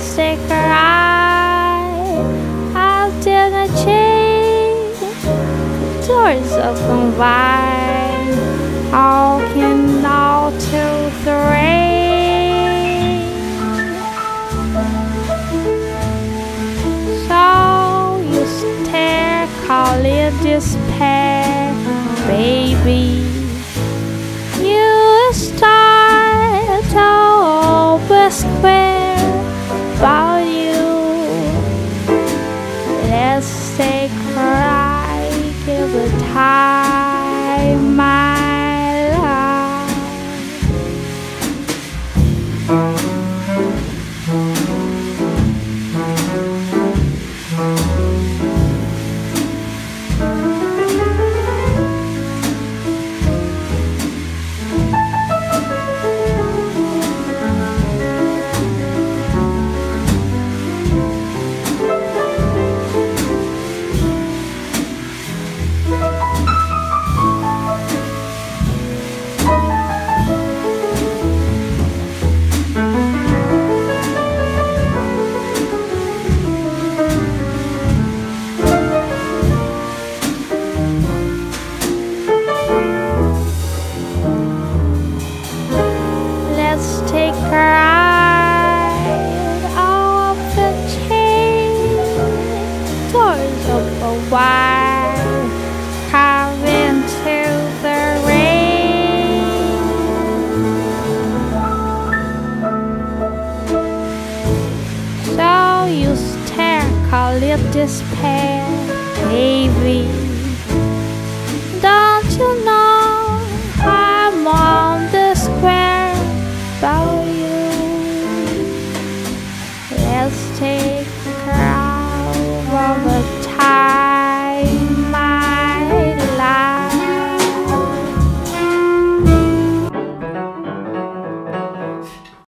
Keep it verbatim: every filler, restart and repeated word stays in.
take a ride out in a change. Doors open wide, walking out to the rain. So you stare, call it despair, baby. You start to whisper about you. Let's take a ride, give it time, my love. Let's take a ride off the chain. Doors open wide, carve into the rain. So you stare, call it despair, baby. Don't you know?